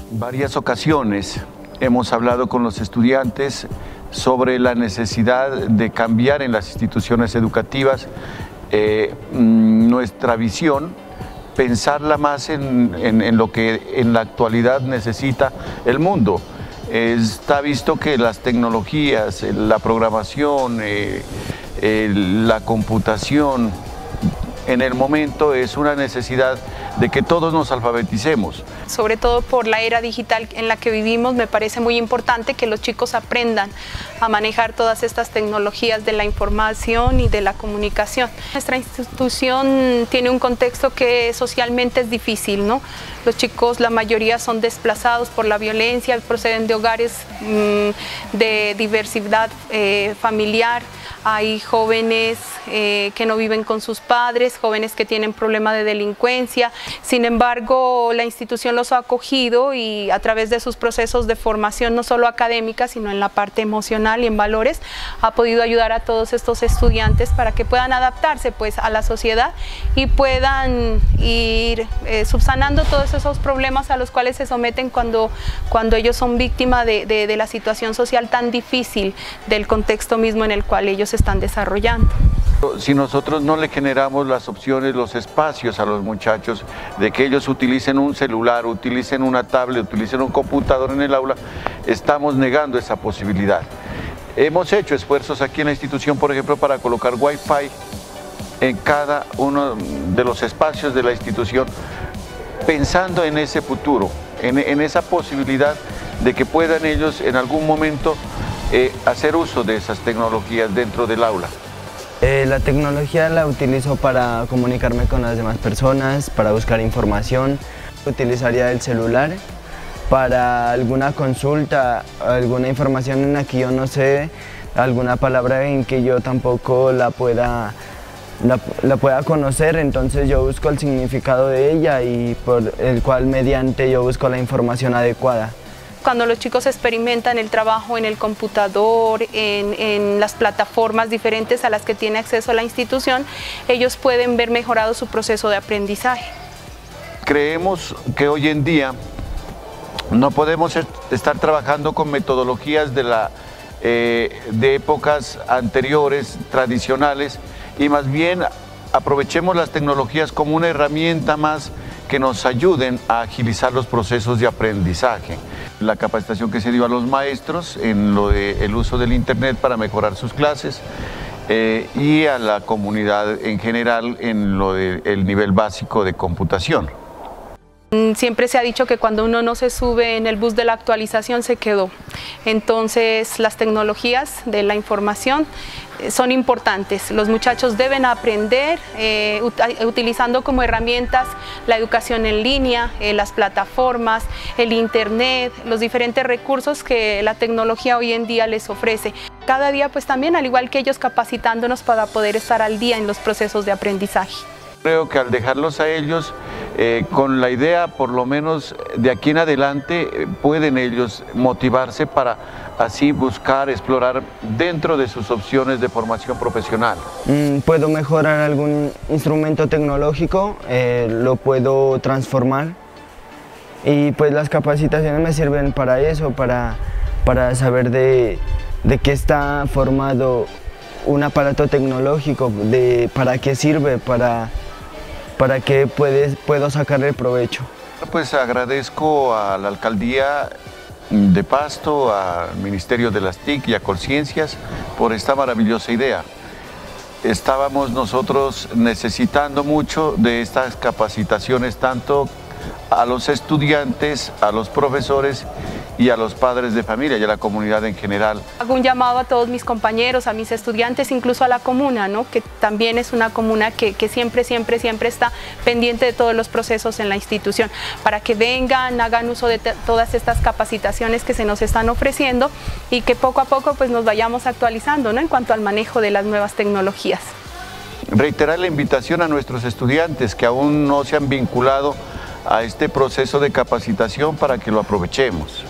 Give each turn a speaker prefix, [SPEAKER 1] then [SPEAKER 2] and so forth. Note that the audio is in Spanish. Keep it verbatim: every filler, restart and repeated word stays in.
[SPEAKER 1] Varias ocasiones hemos hablado con los estudiantes sobre la necesidad de cambiar en las instituciones educativas eh, nuestra visión, pensarla más en, en, en lo que en la actualidad necesita el mundo. Está visto que las tecnologías, la programación, eh, eh, la computación, en el momento es una necesidad de que todos nos alfabeticemos.
[SPEAKER 2] Sobre todo por la era digital en la que vivimos, me parece muy importante que los chicos aprendan a manejar todas estas tecnologías de la información y de la comunicación. Nuestra institución tiene un contexto que socialmente es difícil, ¿no? Los chicos, la mayoría son desplazados por la violencia, proceden de hogares mmm, de diversidad eh, familiar. Hay jóvenes eh, que no viven con sus padres, jóvenes que tienen problemas de delincuencia. Sin embargo, la institución los ha acogido y a través de sus procesos de formación, no solo académica, sino en la parte emocional y en valores, ha podido ayudar a todos estos estudiantes para que puedan adaptarse pues, a la sociedad y puedan ir eh, subsanando todos esos problemas a los cuales se someten cuando, cuando ellos son víctimas de, de, de la situación social tan difícil del contexto mismo en el cual ellos se están desarrollando.
[SPEAKER 1] Si nosotros no le generamos las opciones, los espacios a los muchachos de que ellos utilicen un celular, utilicen una tablet, utilicen un computador en el aula, estamos negando esa posibilidad. Hemos hecho esfuerzos aquí en la institución, por ejemplo, para colocar Wi-Fi en cada uno de los espacios de la institución, pensando en ese futuro, en, en esa posibilidad de que puedan ellos en algún momento eh, hacer uso de esas tecnologías dentro del aula.
[SPEAKER 3] Eh, la tecnología la utilizo para comunicarme con las demás personas, para buscar información. Utilizaría el celular para alguna consulta, alguna información en la que yo no sé, alguna palabra en que yo tampoco la pueda, la, la pueda conocer, entonces yo busco el significado de ella y por el cual mediante yo busco la información adecuada.
[SPEAKER 2] Cuando los chicos experimentan el trabajo en el computador, en, en las plataformas diferentes a las que tiene acceso la institución, ellos pueden ver mejorado su proceso de aprendizaje.
[SPEAKER 1] Creemos que hoy en día no podemos estar trabajando con metodologías de, la, eh, de épocas anteriores, tradicionales, y más bien aprovechemos las tecnologías como una herramienta más que nos ayuden a agilizar los procesos de aprendizaje. La capacitación que se dio a los maestros en lo de el uso del internet para mejorar sus clases eh, y a la comunidad en general en lo del nivel básico de computación.
[SPEAKER 2] Siempre se ha dicho que cuando uno no se sube en el bus de la actualización se quedó. Entonces las tecnologías de la información son importantes. Los muchachos deben aprender eh, ut utilizando como herramientas la educación en línea, eh, las plataformas, el internet, los diferentes recursos que la tecnología hoy en día les ofrece. Cada día pues también, al igual que ellos, capacitándonos para poder estar al día en los procesos de aprendizaje.
[SPEAKER 1] Creo que al dejarlos a ellos, eh, con la idea, por lo menos de aquí en adelante, eh, pueden ellos motivarse para así buscar, explorar dentro de sus opciones de formación profesional.
[SPEAKER 3] Mm, puedo mejorar algún instrumento tecnológico, eh, lo puedo transformar y pues las capacitaciones me sirven para eso, para, para saber de, de qué está formado un aparato tecnológico, de para qué sirve, para... para que puedes, puedo sacarle provecho.
[SPEAKER 1] Pues agradezco a la Alcaldía de Pasto, al Ministerio de las T I C y a Colciencias por esta maravillosa idea. Estábamos nosotros necesitando mucho de estas capacitaciones, tanto a los estudiantes, a los profesores y a los padres de familia y a la comunidad en general.
[SPEAKER 2] Hago un llamado a todos mis compañeros, a mis estudiantes, incluso a la comuna, ¿no? Que también es una comuna que, que siempre, siempre, siempre está pendiente de todos los procesos en la institución, para que vengan, hagan uso de todas estas capacitaciones que se nos están ofreciendo y que poco a poco pues, nos vayamos actualizando, ¿no? En cuanto al manejo de las nuevas tecnologías.
[SPEAKER 1] Reiterar la invitación a nuestros estudiantes que aún no se han vinculado a este proceso de capacitación para que lo aprovechemos.